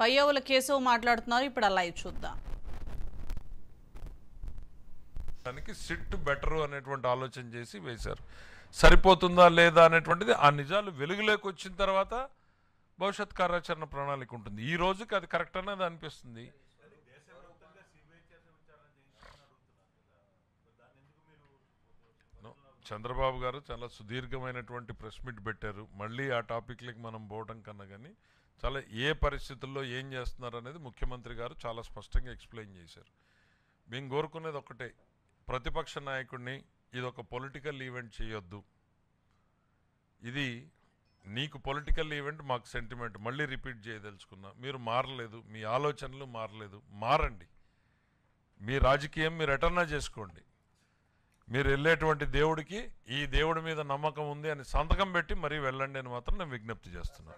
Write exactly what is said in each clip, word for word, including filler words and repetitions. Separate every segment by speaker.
Speaker 1: పయ్యవుల కేశవ్ మాట్లాడుతున్నారు. ఇప్పుడు ఆ లైవ్ చూద్దాం.
Speaker 2: దానికి సిట్ బెటర్ అనేటువంటి ఆలోచన చేసి వేశారు. సరిపోతుందా లేదా అనేటువంటిది ఆ నిజాలు వెలుగులోకి వచ్చిన తర్వాత భవిష్యత్ కార్యాచరణ ప్రణాళిక ఉంటుంది. ఈ రోజుకి అది కరెక్ట్ అనేది అనిపిస్తుంది. చంద్రబాబు గారు చాలా సుదీర్ఘమైనటువంటి ప్రెస్ మీట్ పెట్టారు. మళ్ళీ ఆ టాపిక్లకి మనం పోవడం కన్నా కానీ చాలా ఏ పరిస్థితుల్లో ఏం చేస్తున్నారు అనేది ముఖ్యమంత్రి గారు చాలా స్పష్టంగా ఎక్స్ప్లెయిన్ చేశారు. మేము కోరుకునేది ఒకటే, ప్రతిపక్ష నాయకుడిని ఇది ఒక పొలిటికల్ ఈవెంట్ చేయొద్దు. ఇది నీకు పొలిటికల్ ఈవెంట్, మాకు సెంటిమెంట్. మళ్ళీ రిపీట్ చేయదలుచుకున్నా, మీరు మారలేదు, మీ ఆలోచనలు మారలేదు, మారండి. మీ రాజకీయం మీరు ఎటన్నా చేసుకోండి. మీరు వెళ్ళేటువంటి దేవుడికి ఈ దేవుడి మీద నమ్మకం ఉంది అని సంతకం పెట్టి మరీ వెళ్ళండి అని మాత్రం నేను విజ్ఞప్తి చేస్తున్నాను.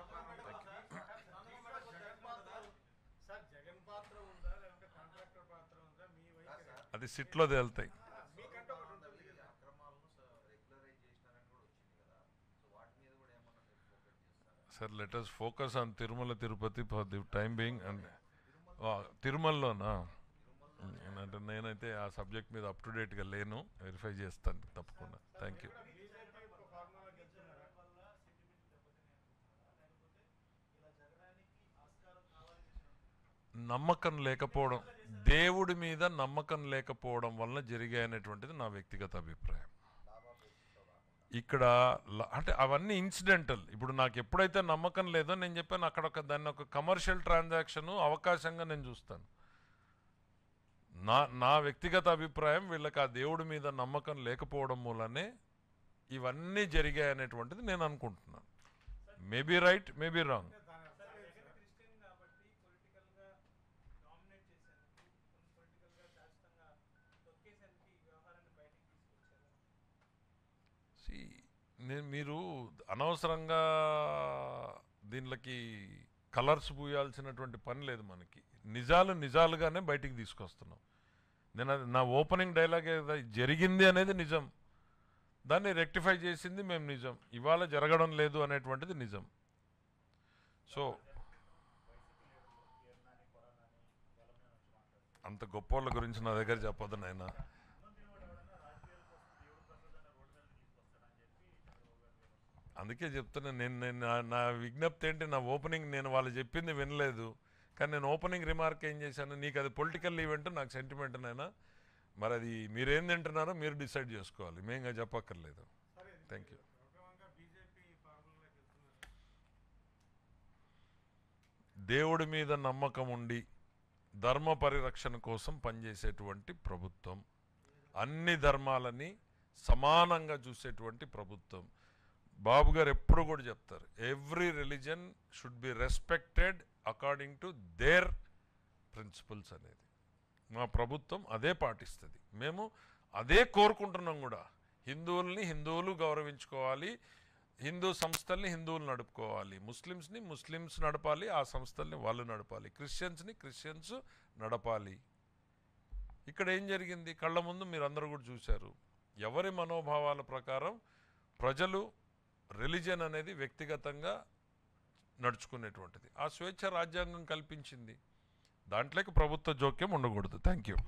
Speaker 2: అది సిట్లో తేలుతాయి sir. Let us focus on Tirumala Tirupati for the time being. And తిరుమలలోనా అంటే నేనైతే ఆ సబ్జెక్ట్ మీద అప్ టు డేట్గా లేను, వెరిఫై చేస్తాను తప్పకుండా. Thank you. నమ్మకం లేకపోవడం, దేవుడి మీద నమ్మకం లేకపోవడం వలన జరిగాయనేటువంటిది నా వ్యక్తిగత అభిప్రాయం. ఇక్కడ అంటే అవన్నీ ఇన్సిడెంటల్. ఇప్పుడు నాకు ఎప్పుడైతే నమ్మకం లేదో నేను చెప్పాను, అక్కడ ఒక దాన్ని ఒక కమర్షియల్ ట్రాన్సాక్షన్ అవకాశంగా నేను చూస్తాను. నా నా వ్యక్తిగత అభిప్రాయం, వీళ్ళకి ఆ దేవుడి మీద నమ్మకం లేకపోవడం మూలనే ఇవన్నీ జరిగాయనేటువంటిది నేను అనుకుంటున్నాను. Maybe right, maybe wrong. నేను మీరు అనవసరంగా దీనికి కలర్స్ పూయాల్సినటువంటి పని లేదు. మనకి నిజాలు నిజాలుగానే బయటికి తీసుకొస్తున్నాం. నేను అది నా ఓపెనింగ్ డైలాగ్ జరిగింది అనేది నిజం, దాన్ని రెక్టిఫై చేసింది మేము నిజం, ఇవాళ జరగడం లేదు అనేటువంటిది నిజం. సో అంత గొప్ప వాళ్ళ గురించి నా దగ్గర చెప్పొద్దు నాయన. అందుకే చెప్తున్నా నేను నేను నా విజ్ఞప్తి ఏంటి, నా ఓపెనింగ్ నేను వాళ్ళు చెప్పింది వినలేదు, కానీ నేను ఓపెనింగ్ రిమార్క్ ఏం చేశాను, నీకు అది పొలిటికల్ ఈవెంట్, నాకు సెంటిమెంట్ నైనా, మరి అది మీరేం తింటున్నారో మీరు డిసైడ్ చేసుకోవాలి, మేంగా చెప్పక్కర్లేదు. Thank you. దేవుడి మీద నమ్మకం ఉండి ధర్మ పరిరక్షణ కోసం పనిచేసేటువంటి ప్రభుత్వం, అన్ని ధర్మాలని సమానంగా చూసేటువంటి ప్రభుత్వం. బాబు గారు ఎప్పుడు కూడా చెప్తారు, every religion should be respected according to their principles అనేది. మా ప్రభుత్వం అదే పాటిస్తుంది, మేము అదే కోరుకుంటున్నాం కూడా. హిందువుల్ని హిందువులు గౌరవించుకోవాలి, హిందూ సంస్థల్ని హిందువులు నడుపుకోవాలి, ముస్లిమ్స్ని ముస్లిమ్స్ నడపాలి, ఆ సంస్థల్ని వాళ్ళు నడపాలి, క్రిస్టియన్స్ని క్రిస్టియన్స్ నడపాలి. ఇక్కడ ఏం జరిగింది కళ్ళ ముందు మీరు అందరూ కూడా చూశారు. ఎవరి మనోభావాల ప్రకారం ప్రజలు రిలీజన్ అనేది వ్యక్తిగతంగా నడుచుకునేటువంటిది ఆ స్వేచ్ఛ రాజ్యాంగం కల్పించింది. దాంట్లోకి ప్రభుత్వ జోక్యం ఉండకూడదు. Thank you.